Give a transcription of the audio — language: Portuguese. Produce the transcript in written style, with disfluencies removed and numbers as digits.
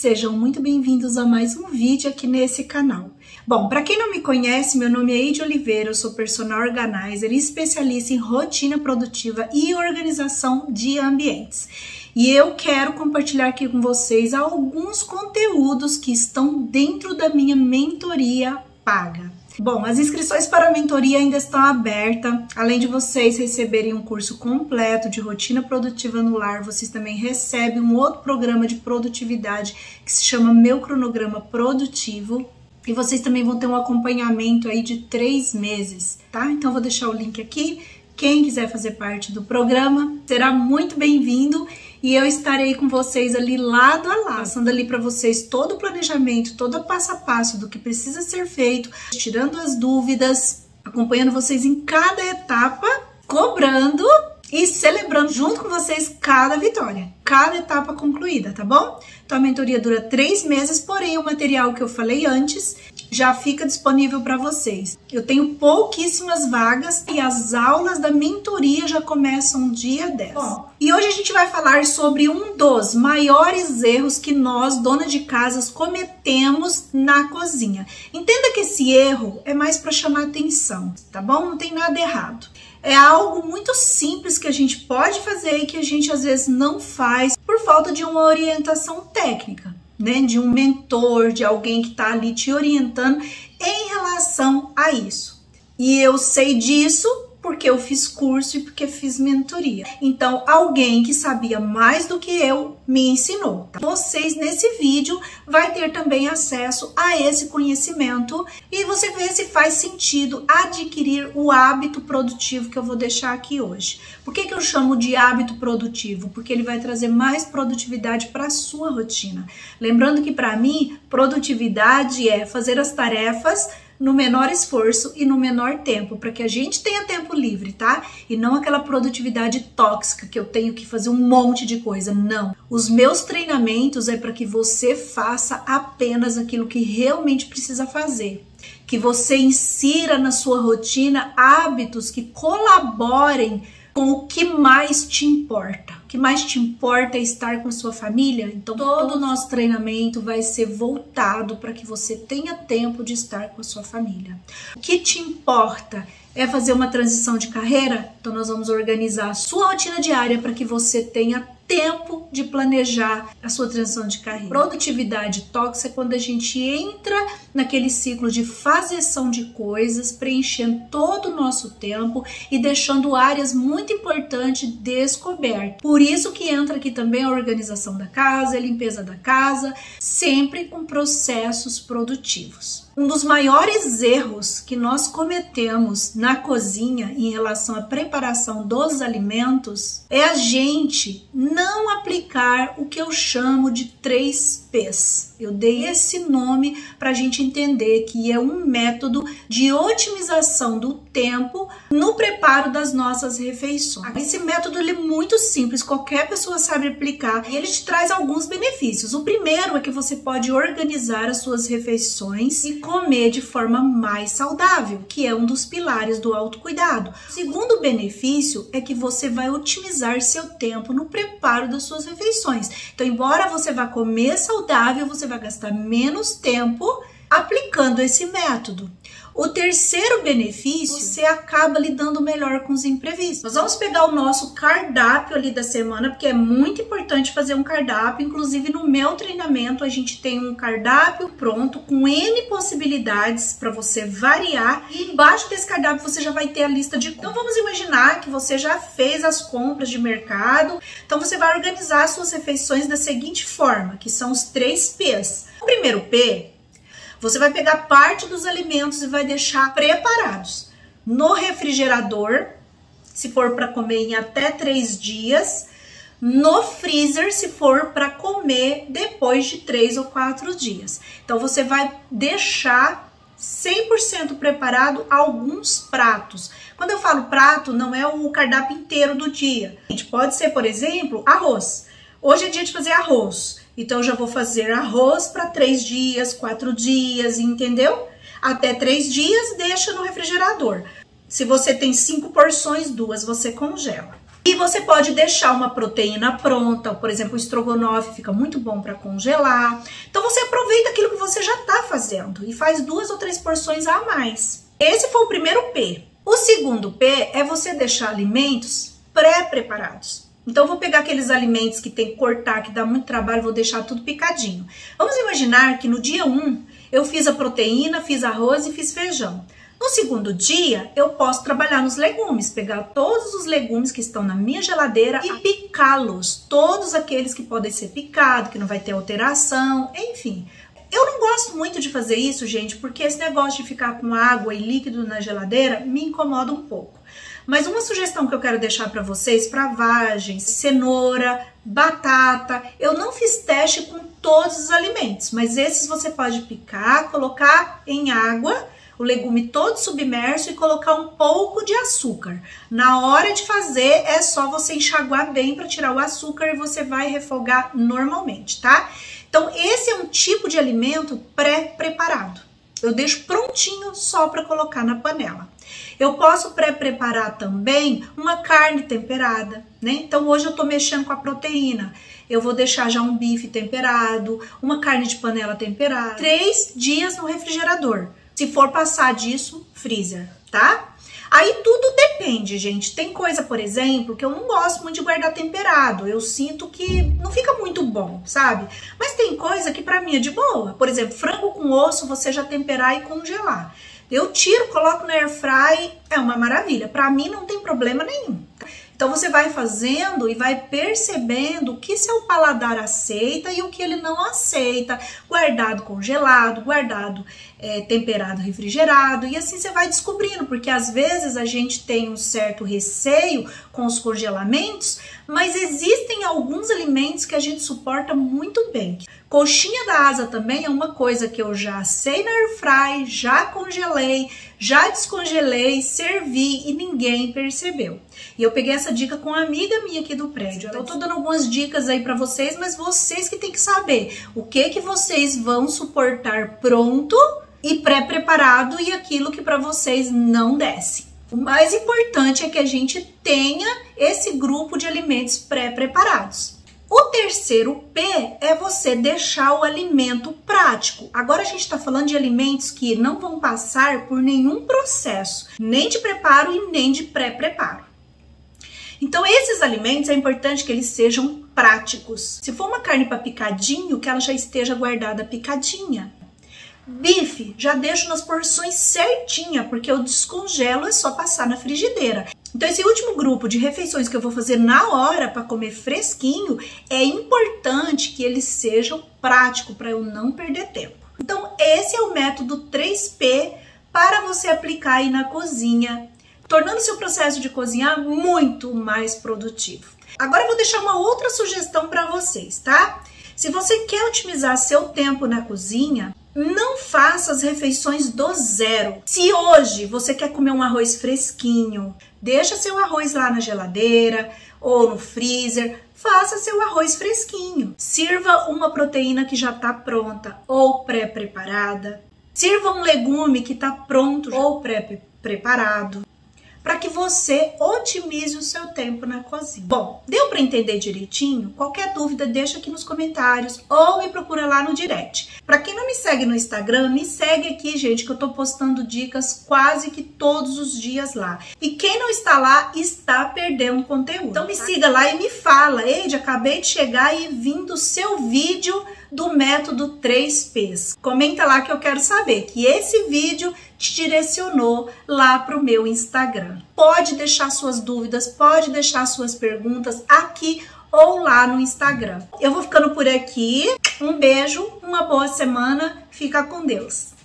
Sejam muito bem-vindos a mais um vídeo aqui nesse canal. Bom, para quem não me conhece, meu nome é Eide Oliveira, eu sou personal organizer e especialista em rotina produtiva e organização de ambientes. E eu quero compartilhar aqui com vocês alguns conteúdos que estão dentro da minha mentoria paga. Bom, as inscrições para a mentoria ainda estão abertas. Além de vocês receberem um curso completo de rotina produtiva no lar, vocês também recebem um outro programa de produtividade que se chama Meu Cronograma Produtivo. E vocês também vão ter um acompanhamento aí de 3 meses, tá? Então vou deixar o link aqui. Quem quiser fazer parte do programa será muito bem-vindo e eu estarei com vocês ali lado a lado, passando ali para vocês todo o planejamento, todo o passo a passo do que precisa ser feito, tirando as dúvidas, acompanhando vocês em cada etapa, cobrando e celebrando junto com vocês cada vitória, cada etapa concluída, tá bom? Então a mentoria dura 3 meses, porém o material que eu falei antes já fica disponível para vocês. Eu tenho pouquíssimas vagas e as aulas da mentoria já começam dia 10. Bom, e hoje a gente vai falar sobre um dos maiores erros que nós, donas de casas, cometemos na cozinha. Entenda que esse erro é mais para chamar atenção, tá bom? Não tem nada errado. É algo muito simples que a gente pode fazer e que a gente às vezes não faz por falta de uma orientação técnica, né? De um mentor, de alguém que está ali te orientando em relação a isso. E eu sei disso porque eu fiz curso e porque fiz mentoria. Então, alguém que sabia mais do que eu me ensinou. Tá? Vocês, nesse vídeo, vai ter também acesso a esse conhecimento e você vê se faz sentido adquirir o hábito produtivo que eu vou deixar aqui hoje. Por que eu chamo de hábito produtivo? Porque ele vai trazer mais produtividade para a sua rotina. Lembrando que, para mim, produtividade é fazer as tarefas no menor esforço e no menor tempo, para que a gente tenha tempo livre, tá? E não aquela produtividade tóxica que eu tenho que fazer um monte de coisa, não. Os meus treinamentos é para que você faça apenas aquilo que realmente precisa fazer. Que você insira na sua rotina hábitos que colaborem com o que mais te importa. O que mais te importa é estar com a sua família? Então todo o nosso treinamento vai ser voltado para que você tenha tempo de estar com a sua família. O que te importa é fazer uma transição de carreira? Então nós vamos organizar a sua rotina diária para que você tenha tempo de planejar a sua transição de carreira. Produtividade tóxica é quando a gente entra naquele ciclo de fazeção de coisas, preenchendo todo o nosso tempo e deixando áreas muito importantes descobertas. Por isso que entra aqui também a organização da casa, a limpeza da casa, sempre com processos produtivos. Um dos maiores erros que nós cometemos na cozinha em relação à preparação dos alimentos é a gente não aplicar o que eu chamo de 3 P's. Eu dei esse nome para a gente entender que é um método de otimização do tempo no preparo das nossas refeições. Esse método ele é muito simples, qualquer pessoa sabe aplicar e ele te traz alguns benefícios. O primeiro é que você pode organizar as suas refeições e comer de forma mais saudável, que é um dos pilares do autocuidado. O segundo benefício é que você vai otimizar seu tempo no preparo das suas refeições. Então, embora você vá comer saudável, você vai gastar menos tempo aplicando esse método. O terceiro benefício, você acaba lidando melhor com os imprevistos. Nós vamos pegar o nosso cardápio ali da semana, porque é muito importante fazer um cardápio. Inclusive no meu treinamento a gente tem um cardápio pronto com N possibilidades para você variar. E embaixo desse cardápio você já vai ter a lista de compras. Então vamos imaginar que você já fez as compras de mercado. Então você vai organizar as suas refeições da seguinte forma, que são os 3 P's. O primeiro P, você vai pegar parte dos alimentos e vai deixar preparados no refrigerador, se for para comer em até 3 dias, no freezer, se for para comer depois de 3 ou 4 dias. Então você vai deixar 100% preparado alguns pratos. Quando eu falo prato, não é o cardápio inteiro do dia. Pode ser, por exemplo, arroz. Hoje é dia de fazer arroz. Então, eu já vou fazer arroz para 3 dias, 4 dias, entendeu? Até 3 dias, deixa no refrigerador. Se você tem 5 porções, 2 você congela. E você pode deixar uma proteína pronta, por exemplo, o estrogonofe fica muito bom para congelar. Então você aproveita aquilo que você já está fazendo e faz 2 ou 3 porções a mais. Esse foi o primeiro P. O segundo P é você deixar alimentos pré-preparados. Então eu vou pegar aqueles alimentos que tem que cortar, que dá muito trabalho, vou deixar tudo picadinho. Vamos imaginar que no dia 1 eu fiz a proteína, fiz arroz e fiz feijão. No segundo dia, eu posso trabalhar nos legumes, pegar todos os legumes que estão na minha geladeira e picá-los. Todos aqueles que podem ser picados, que não vai ter alteração, enfim. Eu não gosto muito de fazer isso, gente, porque esse negócio de ficar com água e líquido na geladeira me incomoda um pouco. Mas uma sugestão que eu quero deixar para vocês, para vagem, cenoura, batata, eu não fiz teste com todos os alimentos, mas esses você pode picar, colocar em água, o legume todo submerso e colocar um pouco de açúcar. Na hora de fazer, é só você enxaguar bem para tirar o açúcar e você vai refogar normalmente, tá? Então, esse é um tipo de alimento pré-preparado. Eu deixo prontinho só para colocar na panela. Eu posso pré-preparar também uma carne temperada, né? Então, hoje eu tô mexendo com a proteína. Eu vou deixar já um bife temperado, uma carne de panela temperada. 3 dias no refrigerador. Se for passar disso, freezer, tá? Aí tudo depende, gente. Tem coisa, por exemplo, que eu não gosto muito de guardar temperado. Eu sinto que não fica muito bom, sabe? Mas tem coisa que pra mim é de boa. Por exemplo, frango com osso, você já temperar e congelar. Eu tiro, coloco na airfry, é uma maravilha. Pra mim não tem problema nenhum. Então você vai fazendo e vai percebendo o que seu paladar aceita e o que ele não aceita. Guardado congelado, guardado temperado refrigerado. E assim você vai descobrindo, porque às vezes a gente tem um certo receio com os congelamentos, mas existem alguns alimentos que a gente suporta muito bem. Coxinha da asa também é uma coisa que eu já assei na airfry, já congelei, já descongelei, servi e ninguém percebeu. E eu peguei essa dica com uma amiga minha aqui do prédio. Eu tô dando algumas dicas aí pra vocês, mas vocês que tem que saber o que vocês vão suportar pronto e pré-preparado e aquilo que pra vocês não desce. O mais importante é que a gente tenha esse grupo de alimentos pré-preparados. O terceiro P é você deixar o alimento prático. Agora a gente está falando de alimentos que não vão passar por nenhum processo, nem de preparo e nem de pré-preparo. Então esses alimentos é importante que eles sejam práticos. Se for uma carne para picadinho, que ela já esteja guardada picadinha. Bife, já deixo nas porções certinha, porque eu descongelo, é só passar na frigideira. Então esse último grupo de refeições que eu vou fazer na hora para comer fresquinho, é importante que eles sejam práticos para eu não perder tempo. Então esse é o método 3P para você aplicar aí na cozinha, tornando seu processo de cozinhar muito mais produtivo. Agora eu vou deixar uma outra sugestão para vocês, tá? Se você quer otimizar seu tempo na cozinha, não faça as refeições do zero. Se hoje você quer comer um arroz fresquinho, deixa seu arroz lá na geladeira ou no freezer, faça seu arroz fresquinho. Sirva uma proteína que já está pronta ou pré-preparada. Sirva um legume que está pronto ou pré-preparado, para que você otimize o seu tempo na cozinha. Bom, deu para entender direitinho? Qualquer dúvida deixa aqui nos comentários ou me procura lá no direct. Para quem não me segue no Instagram, me segue aqui, gente, que eu tô postando dicas quase que todos os dias lá. E quem não está lá está perdendo conteúdo. Então me siga lá e me fala: Eide, acabei de chegar e vim do seu vídeo do método 3Ps. Comenta lá que eu quero saber que esse vídeo te direcionou lá para o meu Instagram. Pode deixar suas dúvidas, pode deixar suas perguntas aqui ou lá no Instagram. Eu vou ficando por aqui. Um beijo, uma boa semana, fica com Deus.